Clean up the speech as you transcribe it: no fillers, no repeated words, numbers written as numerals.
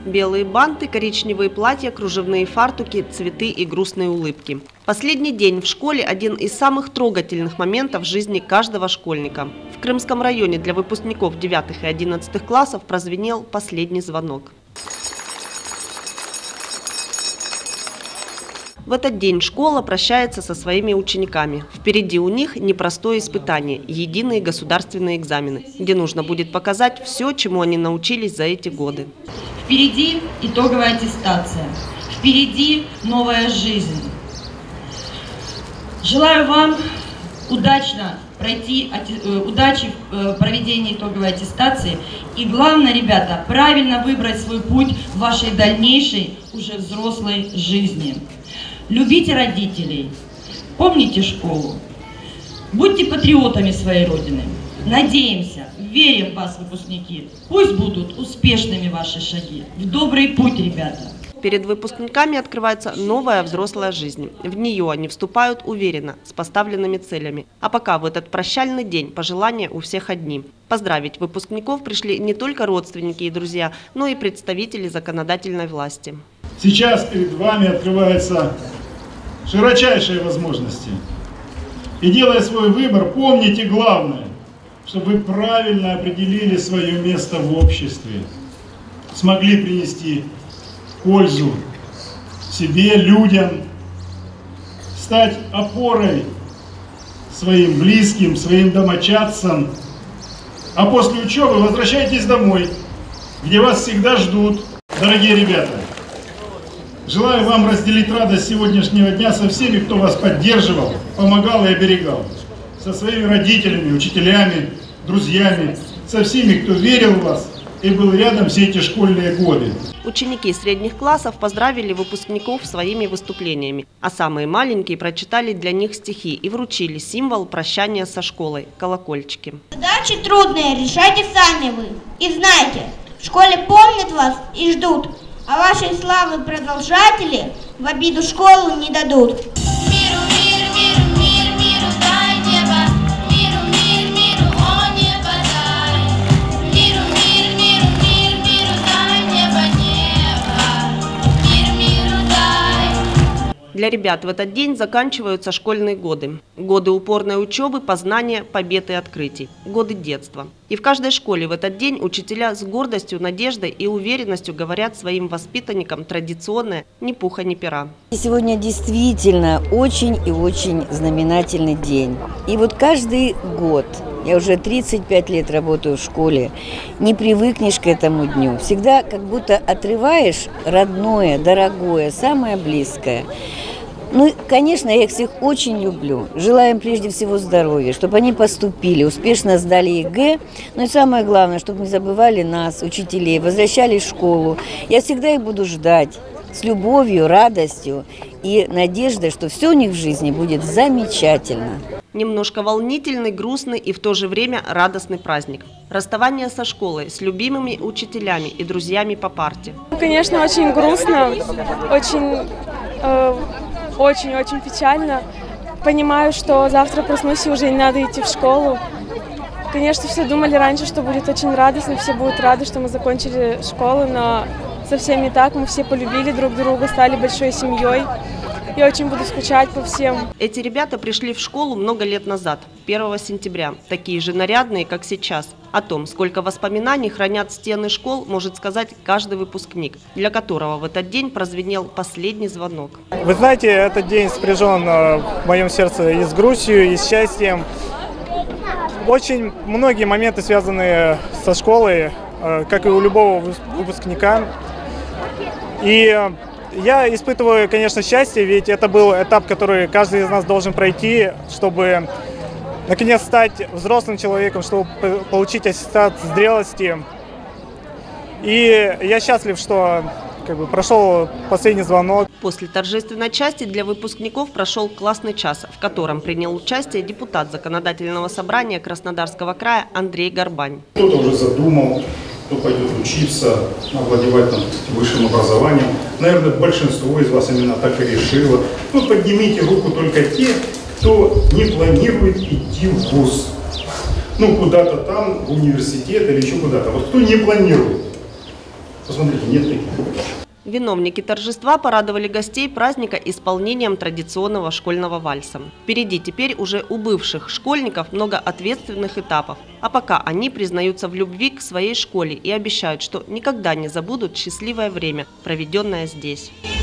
Белые банты, коричневые платья, кружевные фартуки, цветы и грустные улыбки. Последний день в школе – один из самых трогательных моментов в жизни каждого школьника. В Крымском районе для выпускников 9 и 11 классов прозвенел последний звонок. В этот день школа прощается со своими учениками. Впереди у них непростое испытание – единые государственные экзамены, где нужно будет показать все, чему они научились за эти годы. Впереди итоговая аттестация, впереди новая жизнь. Желаю вам удачи в проведении итоговой аттестации. И главное, ребята, правильно выбрать свой путь в вашей дальнейшей, уже взрослой жизни. Любите родителей, помните школу, будьте патриотами своей Родины. Надеемся, верим в вас, выпускники. Пусть будут успешными ваши шаги. В добрый путь, ребята. Перед выпускниками открывается новая взрослая жизнь. В нее они вступают уверенно, с поставленными целями. А пока в этот прощальный день пожелания у всех одни. Поздравить выпускников пришли не только родственники и друзья, но и представители законодательной власти. Сейчас перед вами открываются широчайшие возможности. И делая свой выбор, помните главное, чтобы вы правильно определили свое место в обществе, смогли принести пользу себе, людям, стать опорой своим близким, своим домочадцам. А после учебы возвращайтесь домой, где вас всегда ждут, дорогие ребята. Желаю вам разделить радость сегодняшнего дня со всеми, кто вас поддерживал, помогал и оберегал. Со своими родителями, учителями, друзьями, со всеми, кто верил в вас и был рядом все эти школьные годы. Ученики средних классов поздравили выпускников своими выступлениями, а самые маленькие прочитали для них стихи и вручили символ прощания со школой – колокольчики. Задачи трудные решайте сами вы. И знайте, в школе помнят вас и ждут, а вашей славы продолжатели в обиду школу не дадут. Миру, мир, мир, мир, миру дай небо. Миру, мир, миру, о небо дай. Миру, мир, мир, мир, миру дай небо, небо. Мир, миру дай. Для ребят в этот день заканчиваются школьные годы. Годы упорной учебы, познания, побед и открытий. Годы детства. И в каждой школе в этот день учителя с гордостью, надеждой и уверенностью говорят своим воспитанникам традиционное «ни пуха, ни пера». Сегодня действительно очень и очень знаменательный день. И вот каждый год, я уже 35 лет работаю в школе, не привыкнешь к этому дню. Всегда как будто отрываешь родное, дорогое, самое близкое. Ну, конечно, я их всех очень люблю. Желаю им прежде всего здоровья, чтобы они поступили, успешно сдали ЕГЭ. Ну и самое главное, чтобы не забывали нас, учителей, возвращались в школу. Я всегда их буду ждать с любовью, радостью и надеждой, что все у них в жизни будет замечательно. Немножко волнительный, грустный и в то же время радостный праздник. Расставание со школой, с любимыми учителями и друзьями по парте. Конечно, очень грустно, очень печально. Понимаю, что завтра проснусь и уже не надо идти в школу. Конечно, все думали раньше, что будет очень радостно, все будут рады, что мы закончили школу, но совсем не так. Мы все полюбили друг друга, стали большой семьей. Я очень буду скучать по всем. Эти ребята пришли в школу много лет назад, 1 сентября, такие же нарядные, как сейчас. О том, сколько воспоминаний хранят стены школ, может сказать каждый выпускник, для которого в этот день прозвенел последний звонок. Вы знаете, этот день сопряжен в моем сердце и с грустью, и с счастьем. Очень многие моменты связаны со школой, как и у любого выпускника. И я испытываю, конечно, счастье, ведь это был этап, который каждый из нас должен пройти, чтобы наконец стать взрослым человеком, чтобы получить аттестат зрелости. И я счастлив, что прошел последний звонок. После торжественной части для выпускников прошел классный час, в котором принял участие депутат Законодательного собрания Краснодарского края Андрей Горбань. Кто-то уже задумал, кто пойдет учиться, овладевать высшим образованием. Наверное, большинство из вас именно так и решило. Ну, поднимите руку только те, кто не планирует идти в вуз. Ну, куда-то там, в университет или еще куда-то. Вот кто не планирует. Посмотрите, нет таких. Виновники торжества порадовали гостей праздника исполнением традиционного школьного вальса. Впереди теперь уже у бывших школьников много ответственных этапов. А пока они признаются в любви к своей школе и обещают, что никогда не забудут счастливое время, проведенное здесь.